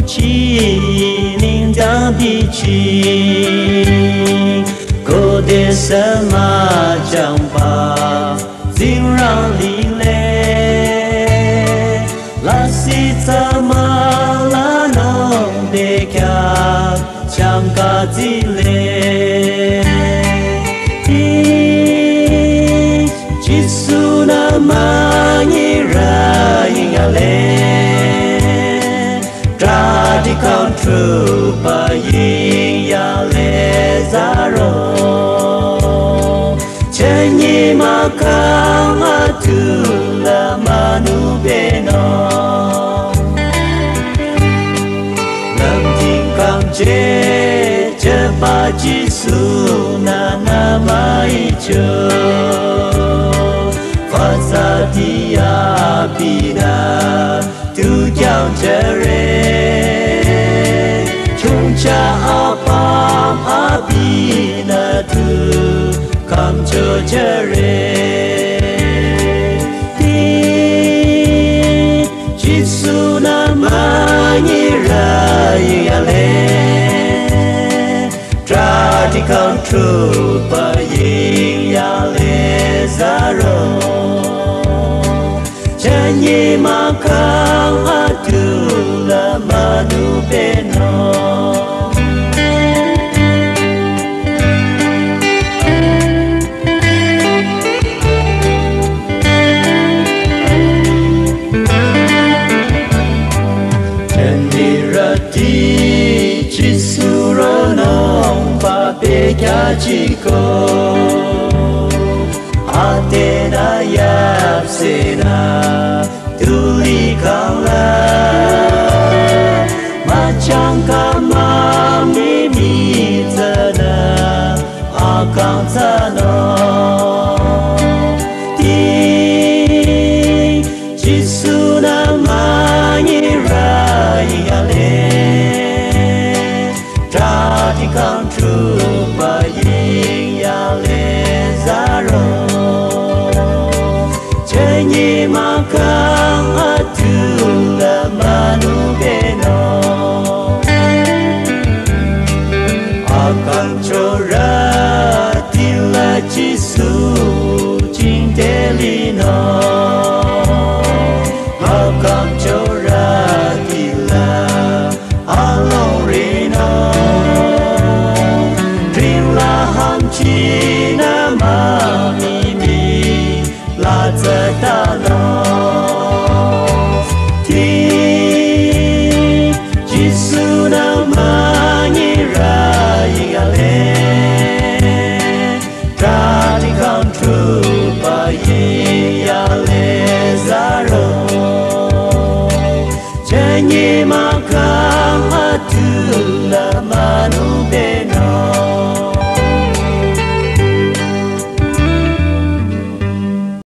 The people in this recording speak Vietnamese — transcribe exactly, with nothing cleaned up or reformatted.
chi linh đang bị chi cô để sớm mà chẳng ba riêng răng lý lệ là si ta mà là nông để cả chẳng cả gì lệ Jisu namanya raya le radical true bayi ya le zaro chenyi makam atula manu beno lam tingkang je cepat Jisu na namai cho Phật dia bina tu chào chere chung cha apam abina tu kam cho chere ti Jisu namanya raya le radical true bayi ya le zaro Janji makang atula manu beno Janji rati Jisu ronong pape kya chiko Atena yapsena tulikala macam kama mimi tana akan tano ti Jisu namanya raya le radical true bayi ya le